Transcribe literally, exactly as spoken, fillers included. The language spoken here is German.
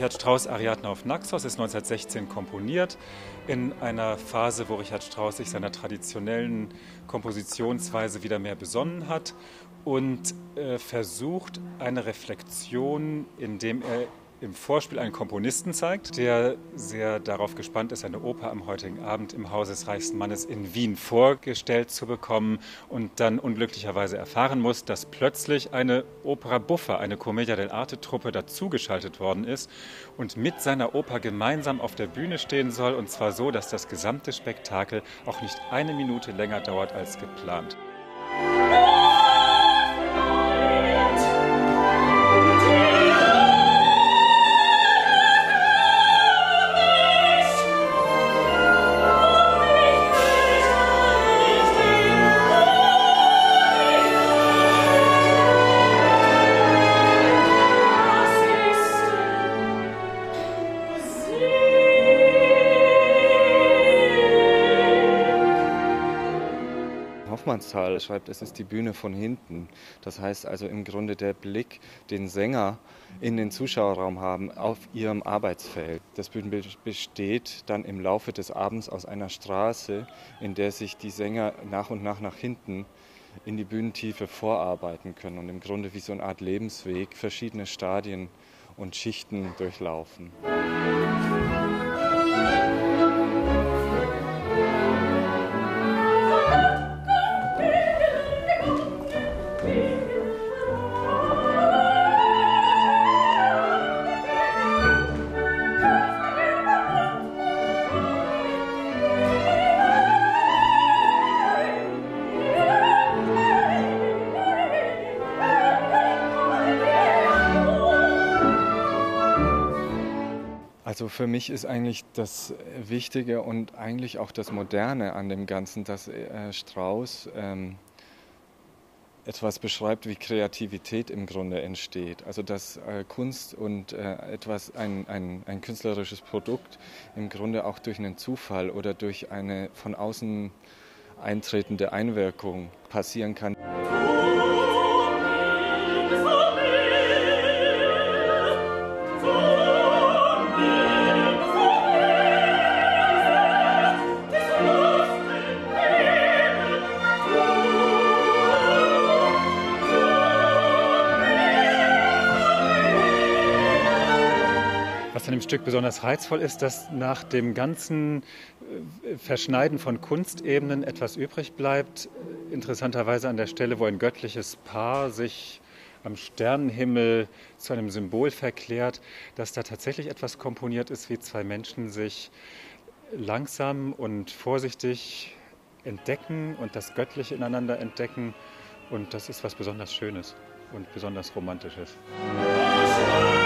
Richard Strauss' Ariadne auf Naxos ist neunzehnhundertsechzehn komponiert, in einer Phase, wo Richard Strauss sich seiner traditionellen Kompositionsweise wieder mehr besonnen hat und äh, versucht, eine Reflexion, indem er im Vorspiel einen Komponisten zeigt, der sehr darauf gespannt ist, eine Oper am heutigen Abend im Haus des reichsten Mannes in Wien vorgestellt zu bekommen und dann unglücklicherweise erfahren muss, dass plötzlich eine Opera buffa, eine Commedia dell'arte-Truppe dazugeschaltet worden ist und mit seiner Oper gemeinsam auf der Bühne stehen soll, und zwar so, dass das gesamte Spektakel auch nicht eine Minute länger dauert als geplant. Hofmannsthal schreibt, es ist die Bühne von hinten. Das heißt also im Grunde der Blick, den Sänger in den Zuschauerraum haben, auf ihrem Arbeitsfeld. Das Bühnenbild besteht dann im Laufe des Abends aus einer Straße, in der sich die Sänger nach und nach nach hinten in die Bühnentiefe vorarbeiten können und im Grunde wie so eine Art Lebensweg verschiedene Stadien und Schichten durchlaufen. Also für mich ist eigentlich das Wichtige und eigentlich auch das Moderne an dem Ganzen, dass äh, Strauss ähm, etwas beschreibt, wie Kreativität im Grunde entsteht. Also dass äh, Kunst und äh, etwas, ein, ein, ein künstlerisches Produkt im Grunde auch durch einen Zufall oder durch eine von außen eintretende Einwirkung passieren kann. Was an dem Stück besonders reizvoll ist, dass nach dem ganzen Verschneiden von Kunstebenen etwas übrig bleibt. Interessanterweise an der Stelle, wo ein göttliches Paar sich am Sternenhimmel zu einem Symbol verklärt, dass da tatsächlich etwas komponiert ist, wie zwei Menschen sich langsam und vorsichtig entdecken und das Göttliche ineinander entdecken. Und das ist was besonders Schönes und besonders Romantisches.